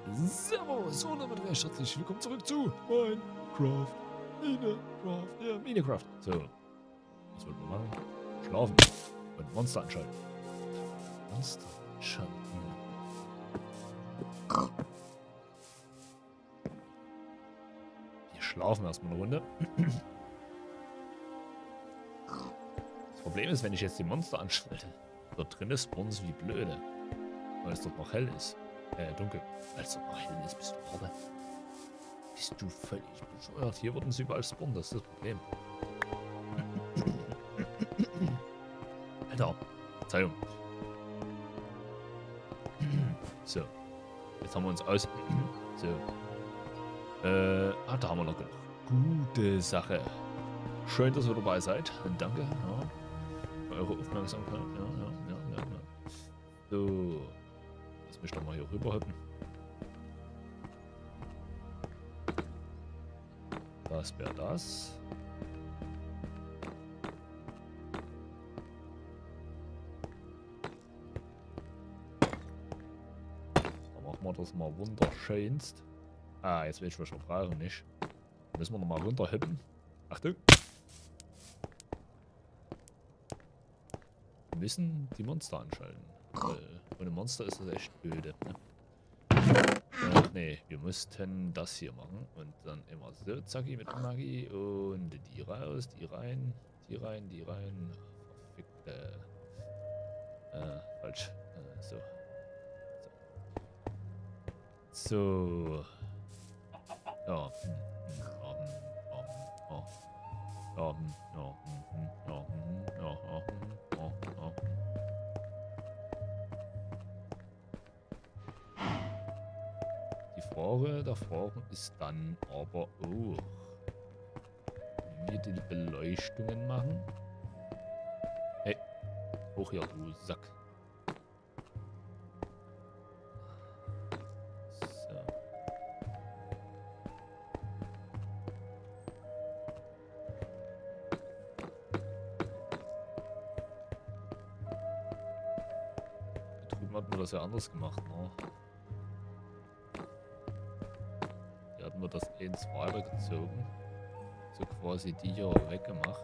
Servus und damit recht herzlich willkommen zurück zu Minecraft. Minecraft. So, was wollten wir machen? Schlafen und Monster anschalten. Monster anschalten. Wir schlafen erstmal eine Runde. Das Problem ist, wenn ich jetzt die Monster anschalte, dort drin spawnen sie wie blöde. Weil es dort noch hell ist. Dunkel. Weil es dort noch hell ist, bist du Horde. Bist du völlig bescheuert. Hier wurden sie überall spawnen, das ist das Problem. Alter, Verzeihung. So. Jetzt haben wir uns aus. So. Da haben wir noch genug. Gute Sache. Schön, dass ihr dabei seid. Danke. Ja. Für eure Aufmerksamkeit. Ja. So. Lass mich doch mal hier rüberhüppen. Das wäre das. Dann machen wir das mal wunderschönst. Ah, jetzt will ich was brauchen, nicht? Müssen wir nochmal runterhüppen. Achtung! Wir müssen die Monster anschalten. Weil ohne Monster ist das echt öde. Ne? Nee, wir mussten das hier machen. Und dann immer so, zacki mit Magie. Und die raus, die rein, die rein, die rein. Verfickte. Falsch. So. Ja. Die Frage davor ist dann aber auch, wie wir die Beleuchtungen machen. Hey, hoch hier, du Sack. So. Da drüben hatten wir das ja anders gemacht, ne? Hier hatten wir das eins weitergezogen. So quasi die hier weggemacht.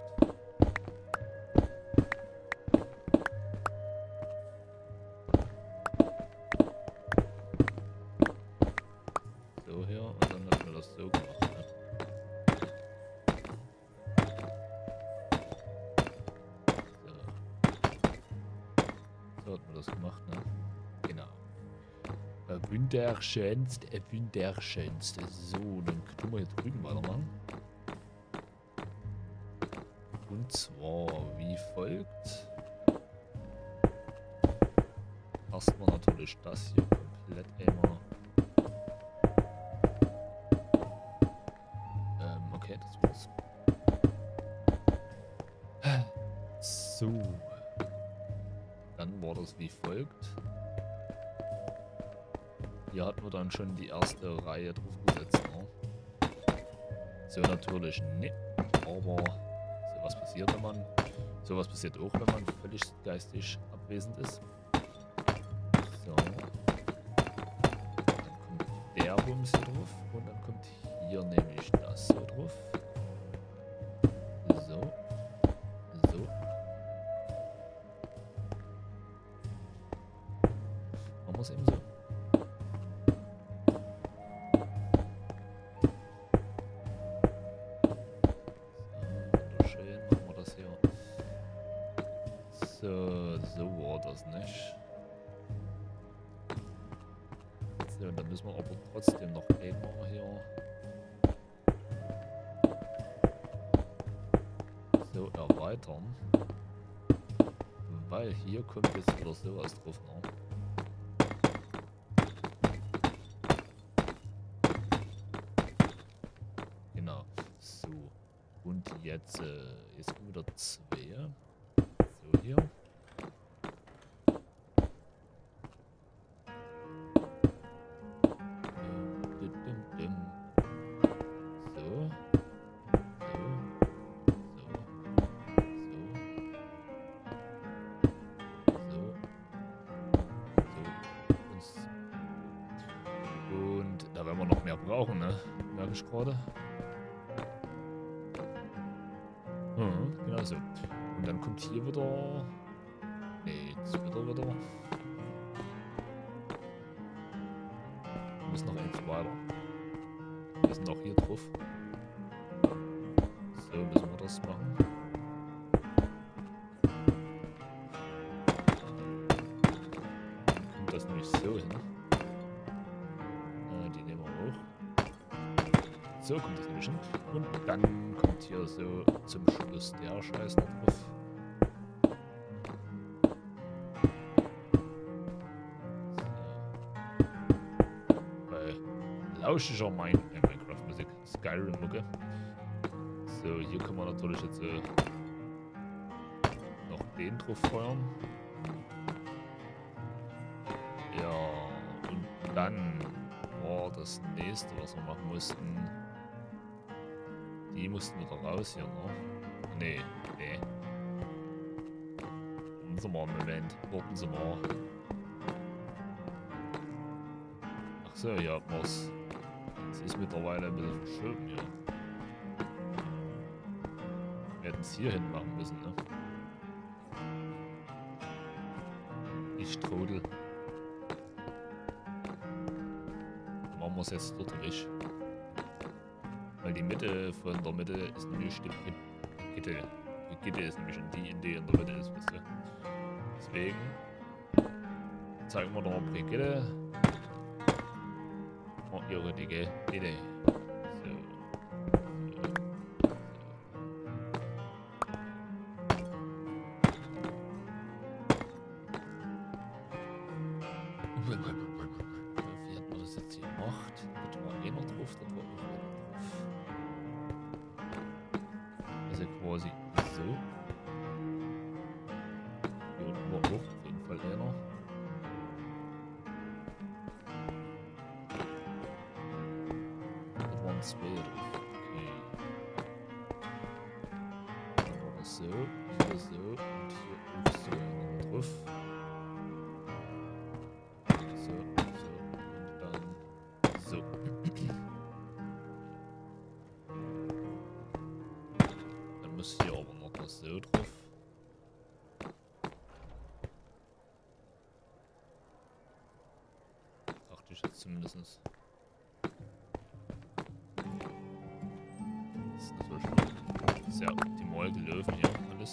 So hier und dann hatten wir das so gemacht. Ne? So hatten wir das gemacht, ne? Genau. Wunderschönst, wunderschönst. So, dann können wir hier drüben weitermachen. Und zwar wie folgt. Erstmal natürlich das hier komplett einmal. Okay, das war's. So. Dann war das wie folgt. Hier hatten wir dann schon die erste Reihe draufgesetzt. Ne? So natürlich nicht. Aber sowas passiert, wenn man. Sowas passiert auch, wenn man völlig geistig abwesend ist. So. Dann kommt der Bums hier drauf. Und dann kommt hier nämlich das so drauf. So. So. Man muss eben so. So war das nicht. So, dann müssen wir aber trotzdem noch einmal hier so erweitern. Weil hier kommt jetzt wieder sowas drauf, ne? Genau. So. Und jetzt kommen wieder zwei. So hier. Ja, wenn wir noch mehr brauchen, ne? Merke ich gerade. Genau so. Und dann kommt hier wieder... Nee, jetzt wieder. Wir müssen noch eins weiter. Wir sind auch hier drauf. So müssen wir das machen. Kommt das nämlich so hin. Die nehmen wir hoch. So kommt das nämlich hin. Und dann kommt hier so zum Schluss der Scheiß noch drauf. Lauschiger Minecraft-Musik, Skyrim-Mucke. So, hier können wir natürlich jetzt noch den drauf feuern. Ja, und dann war das nächste, was wir machen mussten. Die mussten wieder raus hier, ne? Nee. Warten Sie mal einen Moment, warten Sie mal. Ach so, hier hat man's. Es ist mittlerweile ein bisschen verschoben hier. Wir hätten es hier hin machen müssen, ne? Ich Trottel. Dann machen wir es jetzt dort weg. Weil die Mitte von der Mitte ist nämlich die Gitte. Die Gitte ist nämlich in der Mitte ist, wisst ihr. Deswegen zeigen wir noch eine Brigitte. Oh, ihre dicke Idee. So. Wie hat man das jetzt hier gemacht? Da war eh noch drauf, da war auch noch drauf. Also quasi so. Hier unten war auch auf jeden Fall einer. Zwei drauf. Okay. Dann war das so, hier so und hier auch so drauf. So und dann so. Dann muss hier aber noch das so drauf. Dachte ich jetzt zumindest. Sehr optimal gelaufen hier alles.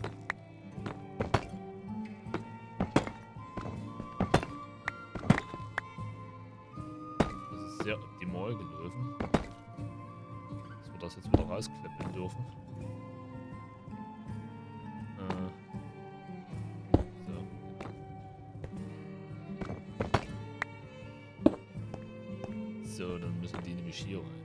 Das ist sehr optimal gelaufen. Dass wir das jetzt wieder rausklippen dürfen. So, dann müssen die nämlich hier rein.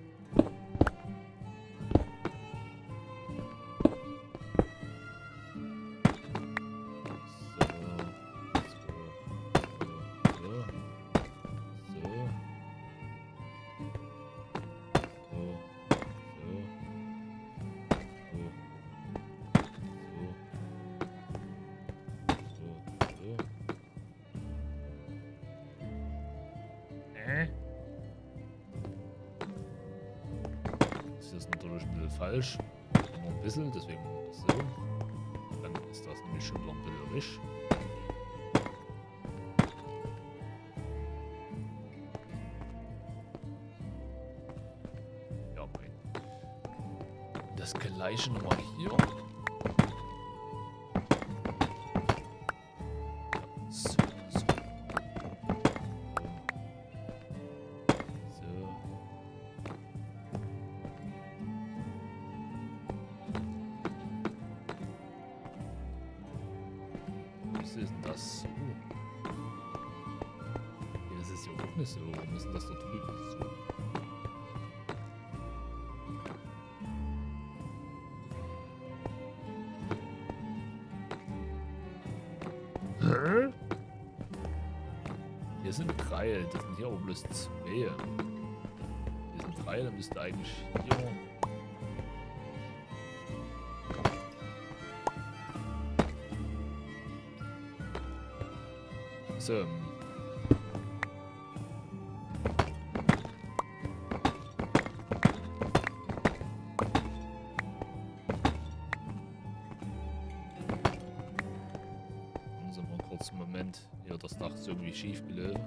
Das ist natürlich ein bisschen falsch. Nur ein bisschen, deswegen das so. Dann ist das nämlich schon noch ein bisschen weg. Ja, mein. Das gleiche nochmal hier. Was ist denn das? Ja, das ist ja auch nicht so. Warum ist denn das da drüben so? Hä? Hier sind 3, das sind hier aber bloß 2. Hier sind 3, dann müsste eigentlich hier... So. ist irgendwie schief gelaufen.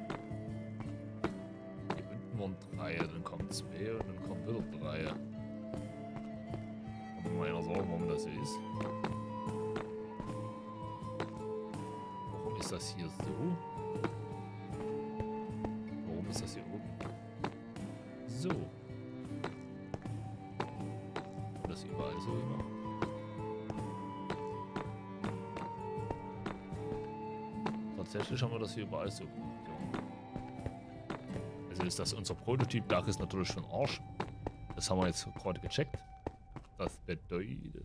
Hier unten waren 3, dann kommen 2 und dann kommen wieder 3. Kann mir mal einer sagen, warum das so ist. Warum ist das hier so? Warum ist das hier oben? So. Und das überall so immer. Tatsächlich haben wir das hier überall so gemacht, ja. Also ist das unser Prototyp-Dach ist natürlich für den Arsch. Das haben wir jetzt gerade gecheckt. Das bedeutet,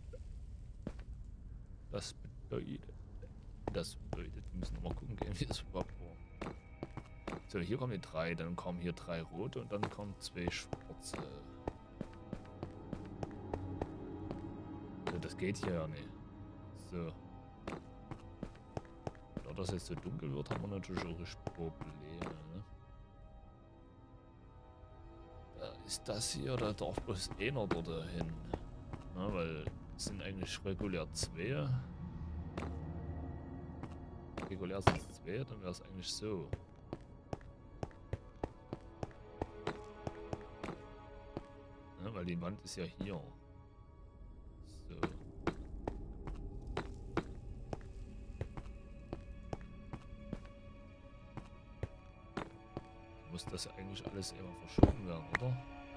wir müssen nochmal gucken gehen, wie das überhaupt war. So, hier kommen die 3, dann kommen hier 3 rote und dann kommen 2 schwarze. So, das geht hier ja nicht. So. Da das jetzt so dunkel wird, haben wir natürlich auch Probleme, ne? Da ist das hier, da darf bloß einer dort hin. Na, weil es sind eigentlich regulär 2. Regulär sind es 2, dann wäre es eigentlich so. Ja, weil die Wand ist ja hier. So. Muss das ja eigentlich alles immer verschoben werden, oder?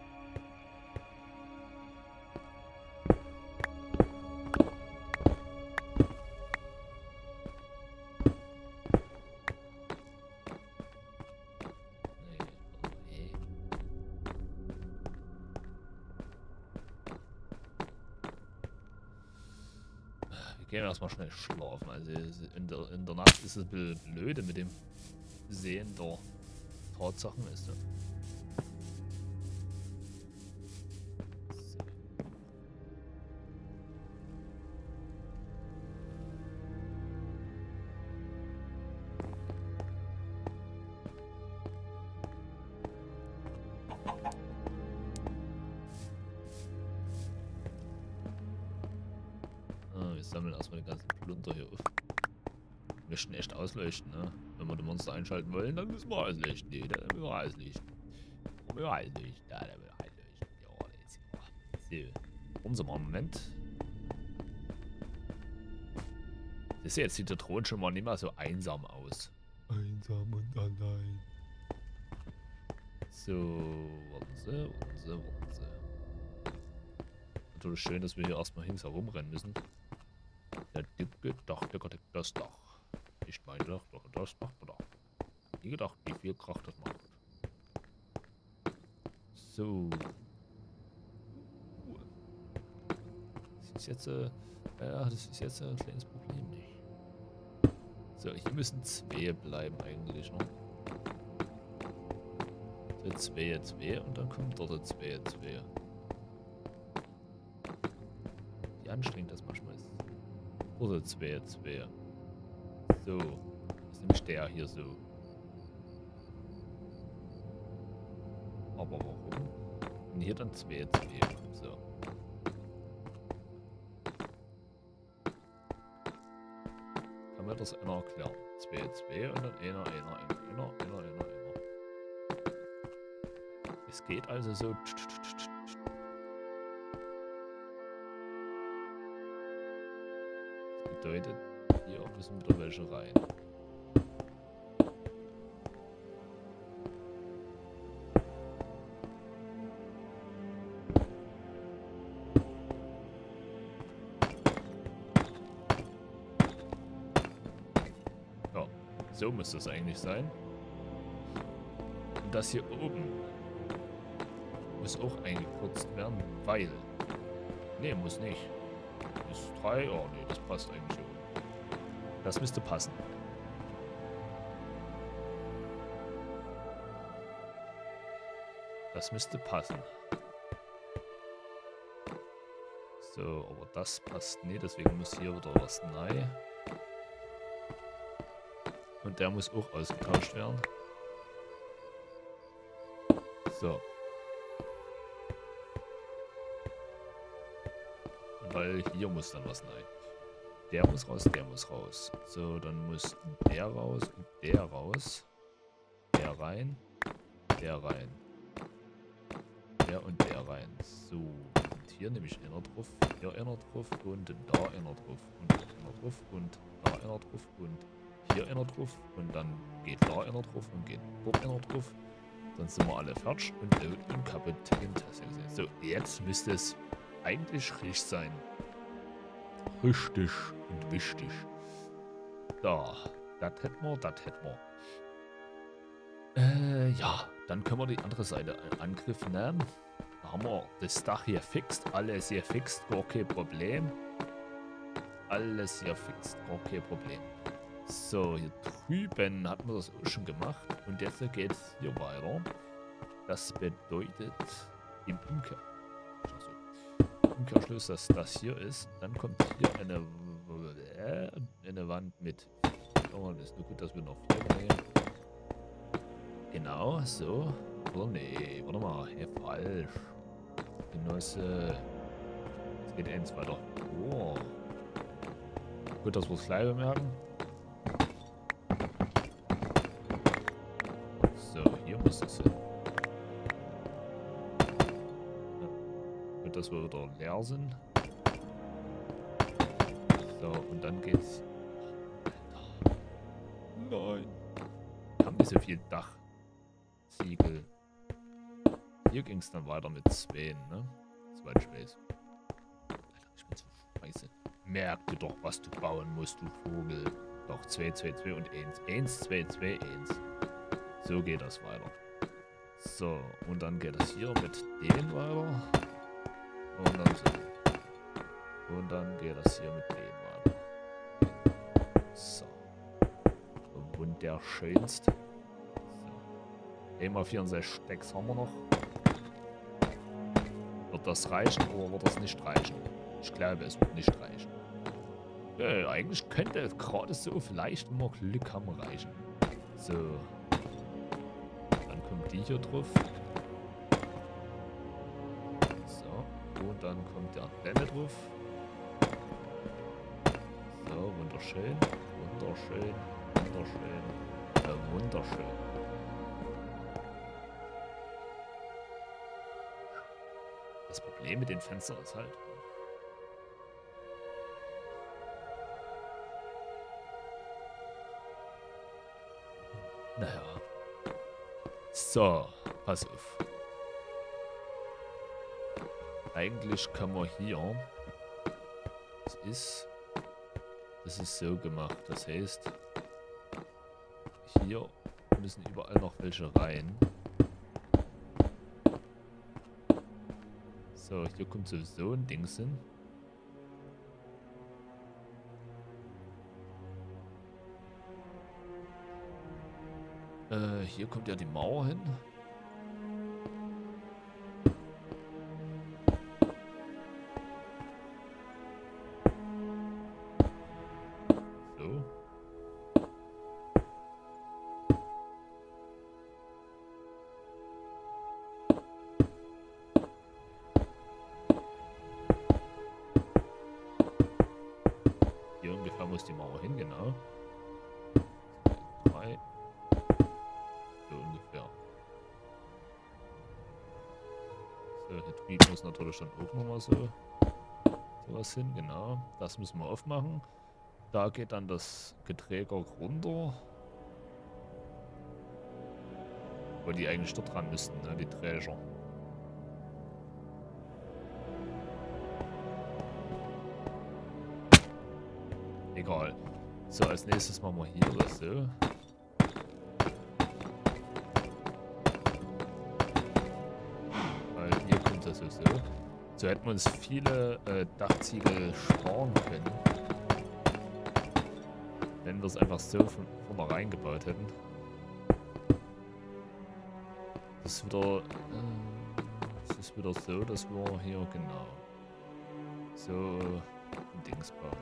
Gehen wir erstmal schnell schlafen. Also in der Nacht ist es ein bisschen blöde mit dem Sehen der Tatsachen ist. Ja. Wir sammeln erstmal den ganzen Plunder hier auf. Wir möchten echt ausleuchten, ne? Wenn wir die Monster einschalten wollen, dann müssen wir ausleuchten. Nee, dann müssen wir ausleuchten. Ja, dann müssen wir ausleuchten. Ja, das ist ja. So. Unser Moment. Das jetzt sieht der Thron schon mal nicht mehr so einsam aus. Einsam und allein. So, warten Sie. Natürlich schön, dass wir hier erstmal links herumrennen müssen. Der dicke Dach, deckt das Dach. Nicht mein Dach, doch das macht man doch. Nie gedacht, wie viel Krach das macht. So. Das ist jetzt, das ist jetzt ein kleines Problem nicht. So, hier müssen 2 bleiben eigentlich noch. So, 2 und dann kommt dort 2. Wie anstrengend das manchmal ist. Oder 2. So. Das ist nämlich der hier so. Aber warum? Und hier dann 2. So. Kann mir das einer erklären? 2 und dann einer. Es geht also so. Das bedeutet, hier müssen wieder welche rein. Ja, so muss das eigentlich sein. Und das hier oben muss auch eingekürzt werden, weil... Ne, muss nicht. Ist 3, oh ne, das passt eigentlich so. Das müsste passen. Das müsste passen. So, aber das passt nicht, deswegen muss hier wieder was rein. Und der muss auch ausgetauscht werden. So. Weil hier muss dann was rein. Der muss raus, der muss raus. So, dann muss der raus und der raus. Der rein. Der rein. Der und der rein. So, und hier nehme ich einer drauf, hier einer drauf und da einer drauf und einer drauf und da einer drauf und hier einer drauf und dann geht da einer drauf und geht dort einer drauf. Dann sind wir alle fertig und kaputt. So, jetzt müsste es eigentlich richtig sein. Richtig und wichtig. Da, das hätten wir, das hätten wir. Ja, dann können wir die andere Seite in Angriff nehmen. Da haben wir das Dach hier fixt, alles hier fixt, gar kein Problem. Alles hier fixt, gar kein Problem. So, hier drüben hatten wir das auch schon gemacht und jetzt geht es hier weiter. Das bedeutet im Umkehrschluss, dass das hier ist. Dann kommt hier eine Wand mit. Oh, das ist nur gut, dass wir noch 4 nehmen. Genau, so. Oder nee, warte mal, hier falsch. Genosse. Es geht eins weiter. Oh. Gut, dass wir es gleich bemerken. So, hier muss es hin. Ja. Gut, dass wir wieder leer sind. So, und dann geht's. Nein. Haben die so viel Dachziegel? Hier ging es dann weiter mit 2, ne? Soweit ich weiß. Alter, ich bin so scheiße. Merk dir doch, was du bauen musst, du Vogel. Doch, 2, 2, 2 und 1. 1, 2, 2, 1. So geht das weiter. So, und dann geht es hier mit dem weiter. Und dann so. Und dann geht das hier mit dem weiter. So. Wunderschönst. So. Einmal 64 Stacks haben wir noch. Wird das reichen oder wird das nicht reichen? Ich glaube, es wird nicht reichen. Eigentlich könnte es gerade so vielleicht, wenn wir Glück haben, reichen. So. Dann kommt die hier drauf. So. Und dann kommt der Antenne drauf. So, wunderschön. Wunderschön. Wunderschön. Wunderschön. Das Problem mit den Fenstern ist halt. Naja. So, pass auf. Eigentlich kann man hier. Das ist so gemacht. Das heißt, hier müssen überall noch welche rein. So, hier kommt sowieso ein Ding hin. Hier kommt ja die Mauer hin. So. Hier ungefähr muss die Mauer hin, genau. 3. So ungefähr. So, hier drüben muss natürlich dann auch nochmal sowas hin, genau. Das müssen wir aufmachen. Da geht dann das Geträger runter. Wo die eigentlich dort dran müssten, ne, die Träger. Egal. So, als nächstes machen wir hier das so. Weil hier kommt das so. So hätten wir uns viele Dachziegel sparen können. Wenn wir es einfach so von vornherein gebaut hätten. Das ist wieder so, dass wir hier genau so ein Dings bauen.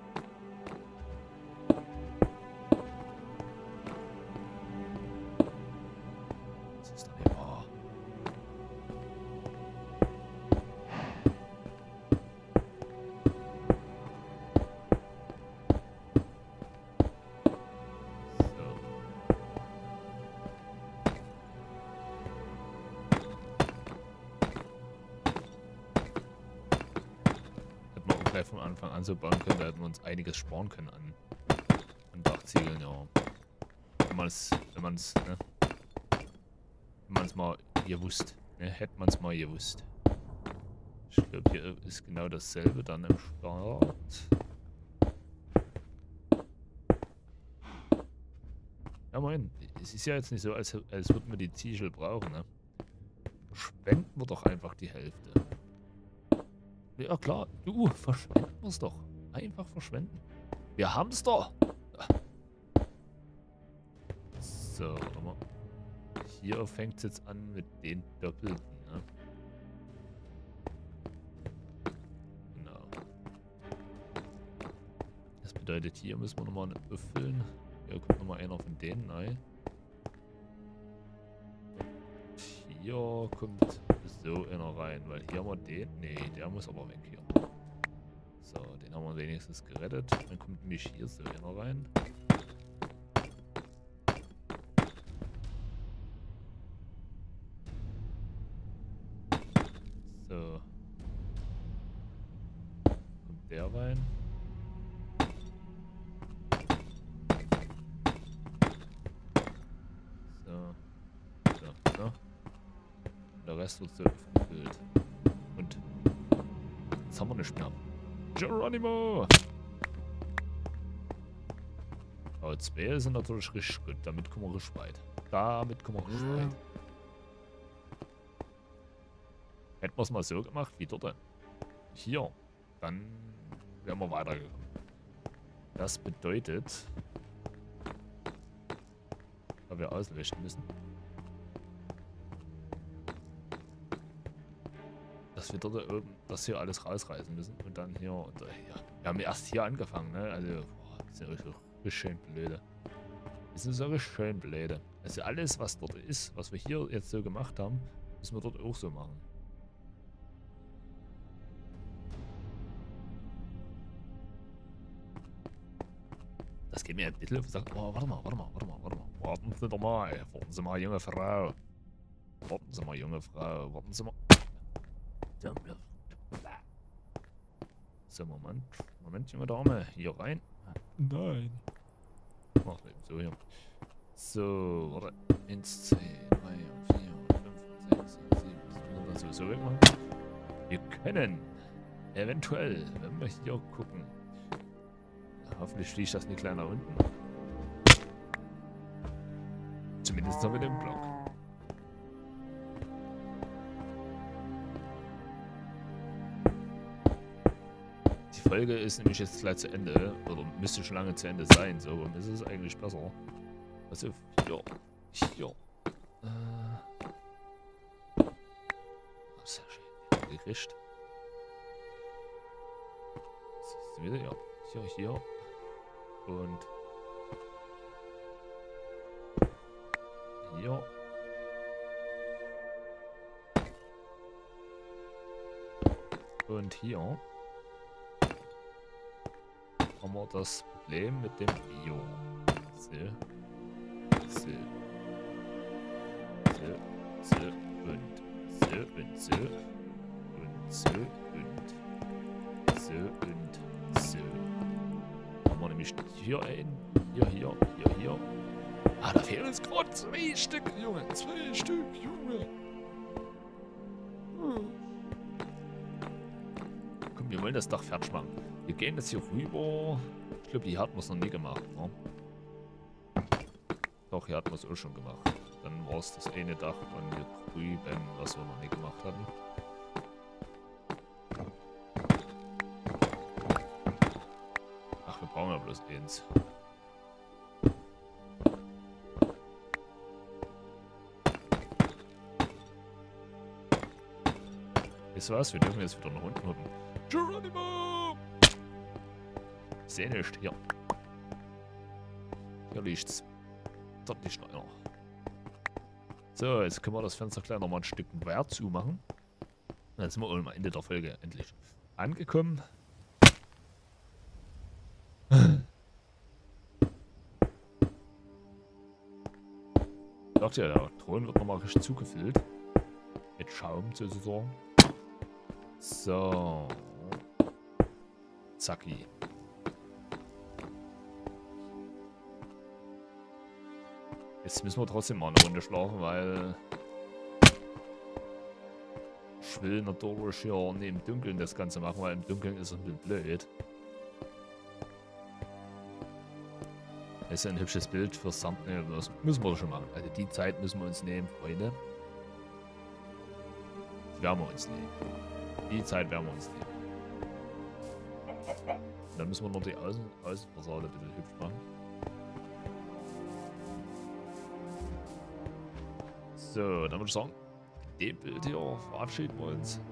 Das ist doch nicht wahr. von Anfang an so bauen können, da hätten wir uns einiges sparen können an Dachziegeln, ja. Wenn man's mal gewusst, ne? Hätte man es mal gewusst. Ich glaube, hier ist genau dasselbe dann im Start. Ja, moin. Es ist ja jetzt nicht so, als würden wir die Ziegel brauchen, ne? Verschwenden wir doch einfach die Hälfte. Ja klar, du, verschwenden wir es doch. Einfach verschwenden. Wir haben's doch. So, warte mal. Hier fängt es jetzt an mit den Doppelten, ne? Genau. Das bedeutet, hier müssen wir nochmal auffüllen. Hier kommt nochmal einer von denen rein. Hier kommt so einer rein, weil hier haben wir den. Nee, der muss aber weg hier. So, den haben wir wenigstens gerettet. Dann kommt nämlich hier so einer rein. So. Kommt der rein. So. So, so. Der Rest wird so gefüllt. Und jetzt haben wir nicht mehr. Geronimo! Aber 2 sind natürlich richtig gut. Damit kommen wir richtig weit. Damit kommen wir richtig weit. Hätten wir es mal so gemacht wie dort. Hier. Dann wären wir weitergekommen. Das bedeutet, da wir auslöschen müssen, dass wir dort oben das hier alles rausreißen müssen und dann hier und hier. Wir haben erst hier angefangen, ne? Also, boah, das ist ja richtig schön blöde. Das ist so richtig schön blöde. Also alles, was dort ist, was wir hier jetzt so gemacht haben, müssen wir dort auch so machen. Das geht mir ein bisschen auf den Sack. Oh, warte mal. Warten Sie doch mal. Warten Sie mal, junge Frau. Warten Sie mal, junge Frau. Warten Sie mal. So, Moment, junge Dame. Hier rein. Nein. Ach, so hier. So, warte. 1, 2, 3, 4, 5, 6, 7. Das müssen wir sowieso wegmachen. Wir können eventuell, wenn wir hier gucken. Hoffentlich fliegt das nicht gleich nach unten. Zumindest noch mit dem Block. Die Folge ist nämlich jetzt gleich zu Ende. Oder müsste schon lange zu Ende sein. So, und ist es eigentlich besser. Also, hier. Sehr schön. Gekriegt. Siehst du wieder? Ja. Hier. Und hier. Und hier haben wir das Problem mit dem Bio. So und so und so. Haben wir nämlich hier ein, hier. Ah, da fehlen uns gerade 2 Stück, Junge. 2 Stück, Junge. Komm, wir wollen das Dach fertig machen. Wir gehen jetzt hier rüber. Ich glaube, die hatten wir es noch nie gemacht, ne? Doch, hier hatten wir es auch schon gemacht. Dann war es das eine Dach von hier drüben, was wir noch nie gemacht hatten. Ach, wir brauchen ja bloß eins. Weißt du was? Wir dürfen jetzt wieder nach unten huppen. Geronimo! Ich sehe nicht. Hier. Hier liegt's. Dort liegt noch einer. So, jetzt können wir das Fenster gleich nochmal ein Stück weiter zumachen. Und jetzt sind wir am Ende der Folge endlich angekommen. Ich dachte ja, der Thron wird nochmal richtig zugefüllt. Mit Schaum sozusagen. So. Zacki. Jetzt müssen wir trotzdem mal eine Runde schlafen, weil ich will natürlich hier nicht im Dunkeln das Ganze machen, weil im Dunkeln ist es ein bisschen blöd. Das ist ein hübsches Bild fürs Thumbnail, das müssen wir schon machen. Also die Zeit müssen wir uns nehmen, Freunde. Die werden wir uns nehmen. Die Zeit werden wir uns nehmen. Und dann müssen wir noch die Außenfassade ein bisschen hübsch machen. So, dann würde ich sagen, dem Bild hier verabschieden wir uns.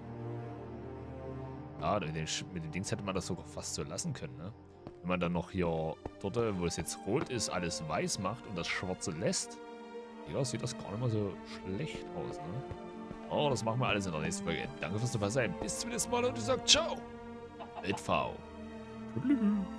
Ja, mit den Dings hätte man das sogar fast so lassen können, ne? Wenn man dann noch hier dort, wo es jetzt rot ist, alles weiß macht und das Schwarze lässt, ja, sieht das gar nicht mal so schlecht aus, ne? Oh, das machen wir alles in der nächsten Folge. Danke fürs dabei sein. Bis zum nächsten Mal und ich sage ciao. Mit V. Tschüss.